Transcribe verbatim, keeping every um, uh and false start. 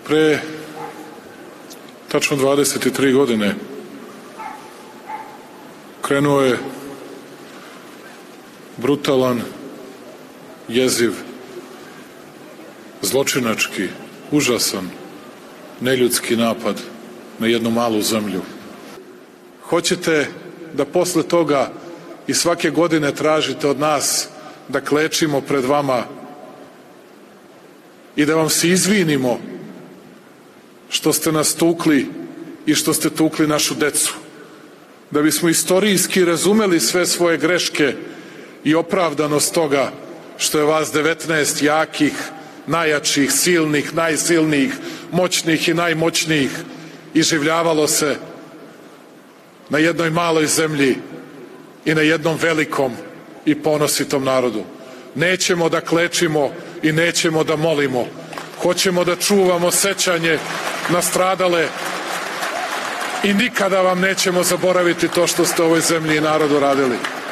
Pre tačno dvadeset tri godine krenuo je brutalan, jeziv, zločinački, užasan, neljudski napad na jednu malu zemlju. Hoćete da posle toga i svake godine tražite od nas da klečimo pred vama i da vam se izvinimo što ste nas tukli i što ste tukli našu decu, da bismo istorijski razumeli sve svoje greške i opravdanost toga što je vas devetnaest jakih, najjačih, silnih, najsilnijih, moćnih i najmoćnijih iživljavalo se na jednoj maloj zemlji i na jednom velikom i ponositom narodu. Nećemo da klečimo i nećemo da molimo. Hoćemo da čuvamo sećanje na stradale i nikada vam nećemo zaboraviti to što ste ovoj zemlji i narodu radili.